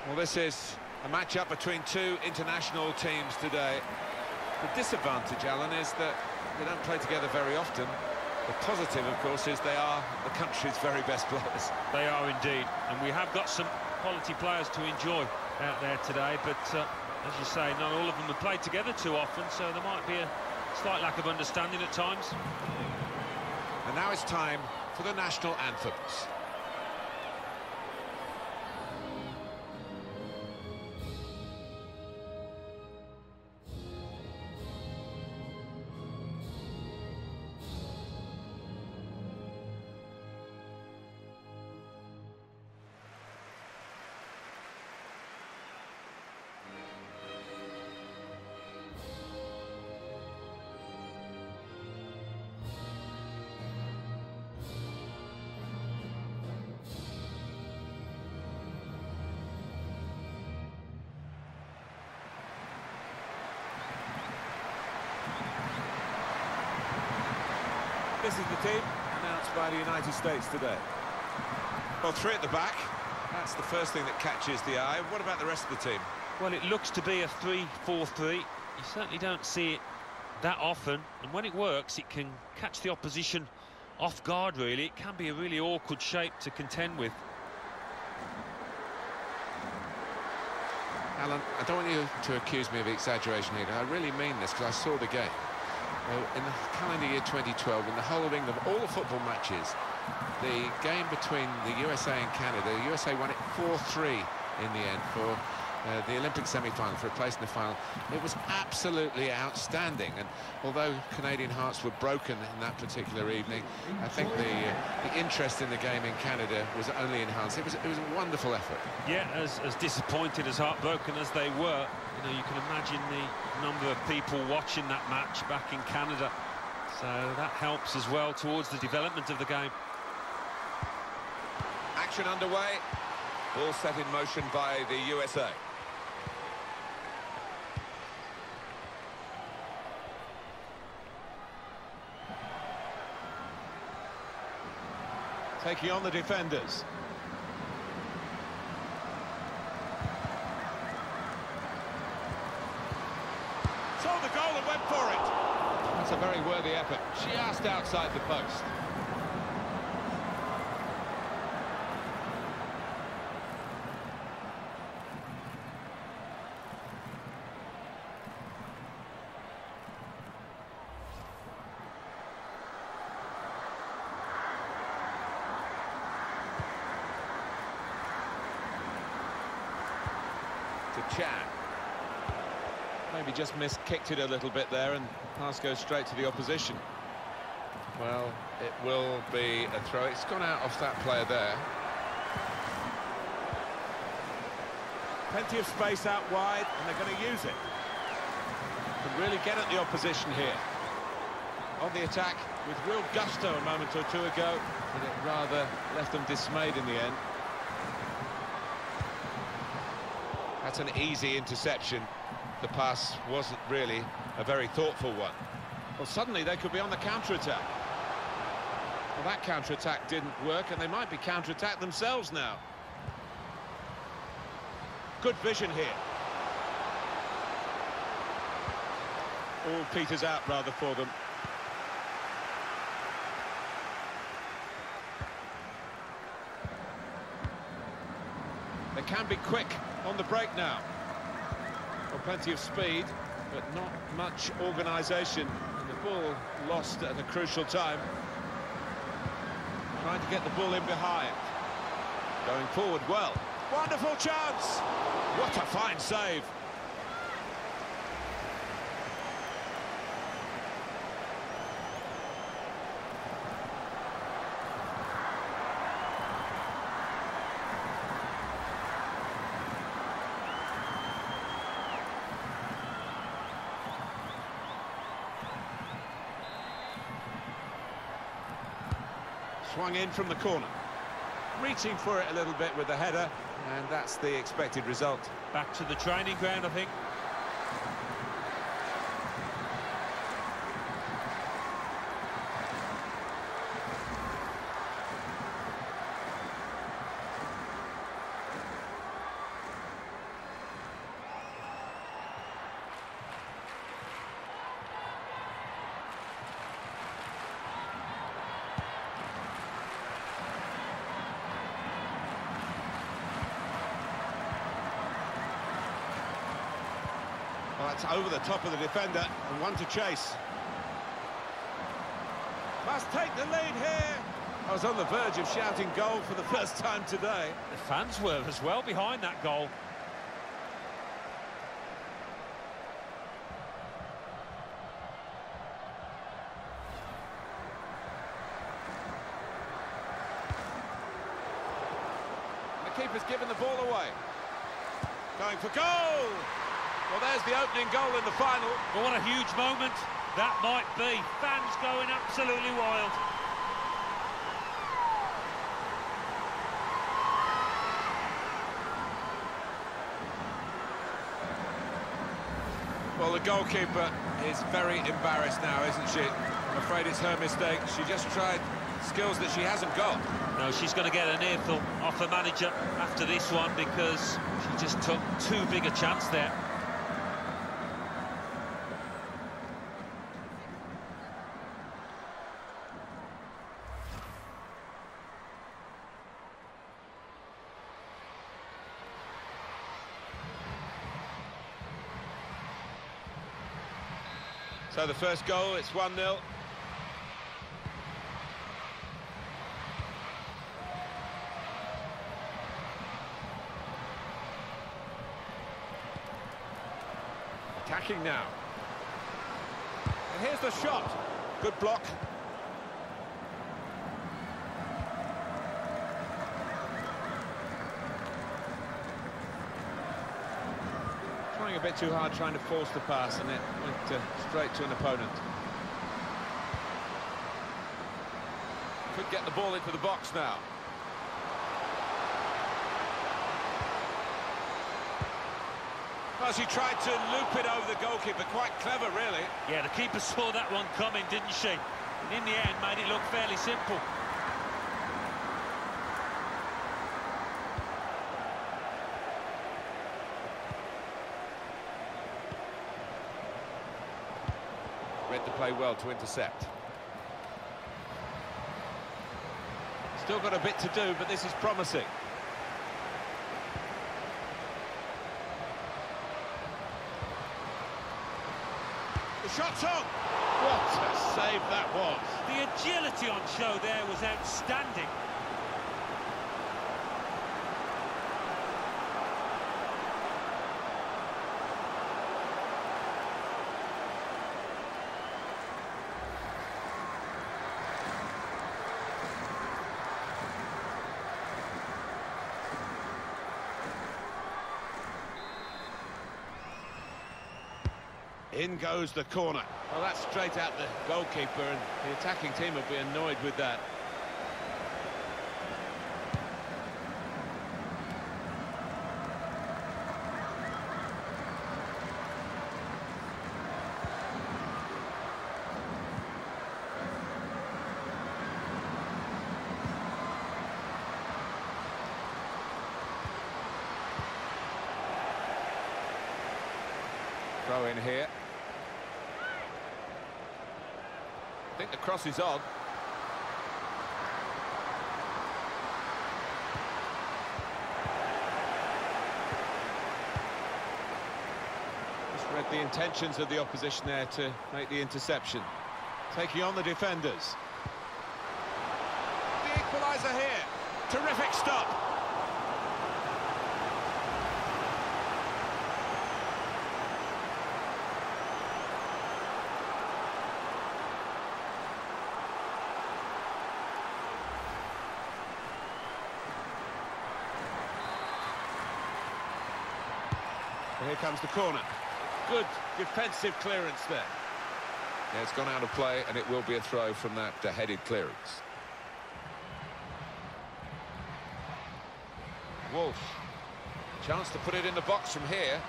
Well, this is a match-up between two international teams today. The disadvantage, Alan, is that they don't play together very often. The positive, of course, is they are the country's very best players. They are indeed, and we have got some quality players to enjoy out there today, but as you say, not all of them have played together too often, so there might be a slight lack of understanding at times. And now it's time for the national anthems. This is the team announced by the United States today. Well, three at the back. That's the first thing that catches the eye. What about the rest of the team? Well, it looks to be a 3-4-3. You certainly don't see it that often, and when it works, it can catch the opposition off guard, really. It can be a really awkward shape to contend with. Alan, I don't want you to accuse me of exaggeration here. I really mean this, because I saw the game. In the calendar year 2012, in the whole of England, all the football matches, the game between the USA and Canada, the USA won it 4-3 in the end for the Olympic semi-final, for a place in the final. It was absolutely outstanding, and although Canadian hearts were broken in that particular evening, I think the interest in the game in Canada was only enhanced. It was a wonderful effort. Yeah, as disappointed, as heartbroken as they were, you know, you can imagine the number of people watching that match back in Canada. So that helps as well towards the development of the game. Action underway. Ball set in motion by the USA. Taking on the defenders. Saw the goal and went for it. That's a very worthy effort. Just outside the post. To Chan. Maybe just kicked it a little bit there, and pass goes straight to the opposition. Well, it will be a throw. It's gone out off that player there. Plenty of space out wide, and they're going to use it. Can really get at the opposition here. On the attack with real gusto a moment or two ago, but it rather left them dismayed in the end. That's an easy interception. The pass wasn't really a very thoughtful one. Well, suddenly they could be on the counter-attack. Well, that counter-attack didn't work, and they might be counter-attacked themselves now. Good vision here. All peters out, rather, for them. They can be quick on the break now. Well, plenty of speed, but not much organisation. And the ball lost at a crucial time. Trying to get the ball in behind. Going forward well. Wonderful chance! What a fine save! Swung in from the corner. Reaching for it a little bit with the header, and that's the expected result. Back to the training ground, I think. That's over the top of the defender and one to chase. Must take the lead here. I was on the verge of shouting goal for the first time today. The fans were as well behind that goal. The keeper's given the ball away. Going for goal! Well, there's the opening goal in the final. But what a huge moment that might be. Fans going absolutely wild. Well, the goalkeeper is very embarrassed now, isn't she? I'm afraid it's her mistake. She just tried skills that she hasn't got. No, she's going to get an earful off the manager after this one because she just took too big a chance there. So the first goal, it's 1-0. Attacking now. And here's the shot. Good block. Trying a bit too hard, trying to force the pass, and it went straight to an opponent. Could get the ball into the box now. Well, she tried to loop it over the goalkeeper. Quite clever, really. Yeah, the keeper saw that one coming, didn't she? And in the end, made it look fairly simple. Read the play well to intercept. Still got a bit to do, but this is promising. The shot's on! What a save that was! The agility on show there was outstanding. In goes the corner. Well, that's straight at the goalkeeper, and the attacking team will be annoyed with that. Throw in here. I think the cross is on. Just read the intentions of the opposition there to make the interception. Taking on the defenders. The equaliser here. Terrific stop. Here comes the corner. Good defensive clearance there. Yeah, it's gone out of play, and it will be a throw from that headed clearance. Wolf. Chance to put it in the box from here.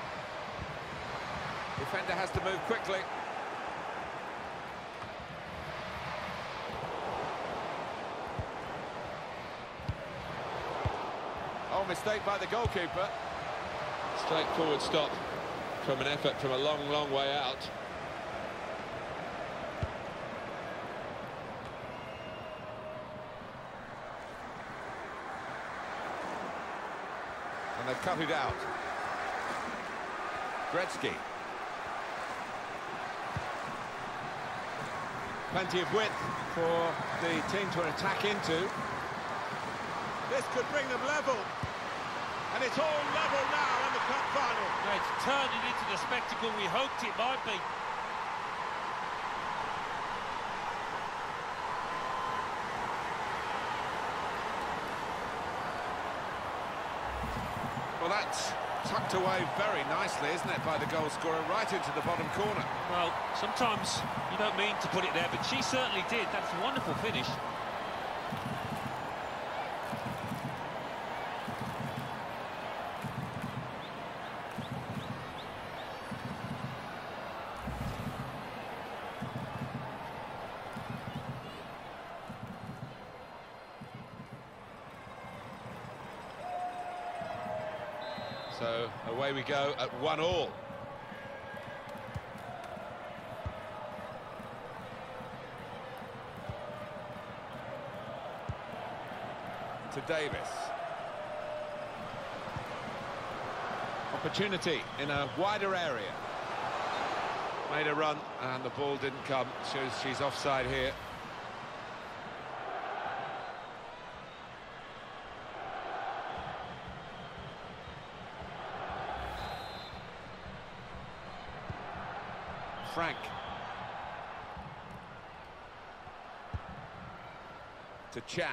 Defender has to move quickly. Oh, mistake by the goalkeeper. Straightforward stop from an effort from a long, long way out. And they've cut it out. Gretzky. Plenty of width for the team to attack into. This could bring them level. And it's all level now in the cup final. It's turning into the spectacle we hoped it might be. Well, that's tucked away very nicely, isn't it, by the goal scorer, right into the bottom corner. Well, sometimes you don't mean to put it there, but she certainly did. That's a wonderful finish. So away we go at 1-1. To Davis. Opportunity in a wider area. Made a run and the ball didn't come. Shows she's offside here. Frank. To Chan.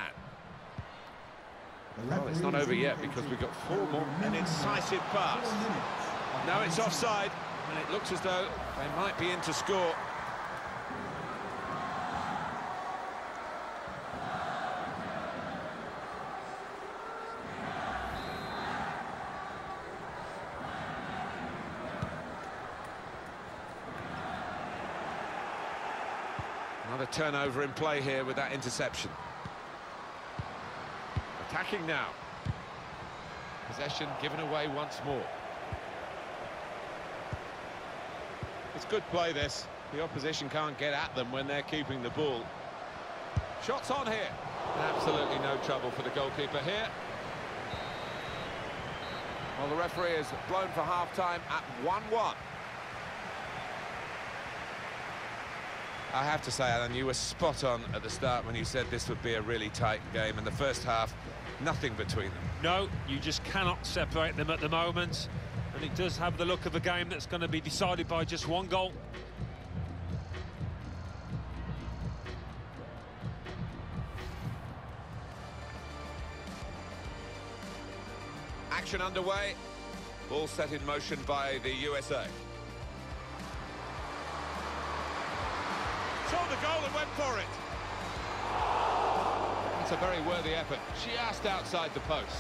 Well, it's not over yet because we've got 4 more. An incisive pass. Now it's offside, and it looks as though they might be in to score. Another turnover in play here with that interception. Attacking now. Possession given away once more. It's good play, this. The opposition can't get at them when they're keeping the ball. Shots on here. Absolutely no trouble for the goalkeeper here. Well, the referee has blown for half-time at 1-1. I have to say, Alan, you were spot on at the start when you said this would be a really tight game. In the first half, nothing between them. No, you just cannot separate them at the moment. And it does have the look of a game that's going to be decided by just 1 goal. Action underway. Ball set in motion by the USA. Saw the goal and went for it. That's a very worthy effort. Just outside the post.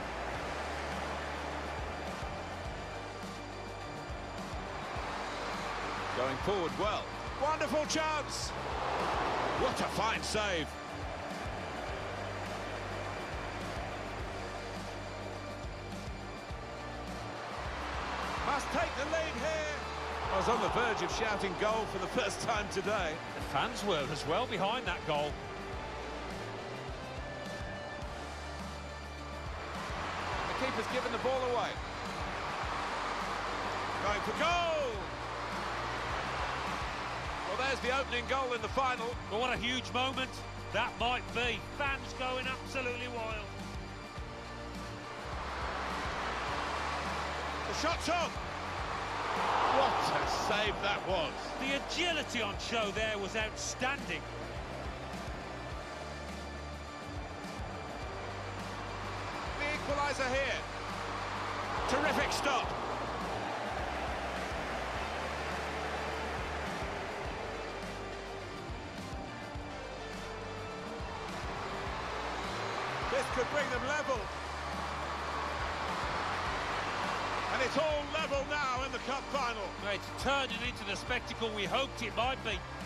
Going forward well. Wonderful chance. What a fine save. Must take the lead here. I was on the verge of shouting goal for the first time today. The fans were as well behind that goal. The keeper's given the ball away. Going for goal! Well, there's the opening goal in the final. But what a huge moment that might be. Fans going absolutely wild. The shot's on! What a save that was. The agility on show there was outstanding. The equaliser here. Terrific stop. This could bring them level. And it's all level now in the cup final. It's turning into the spectacle we hoped it might be.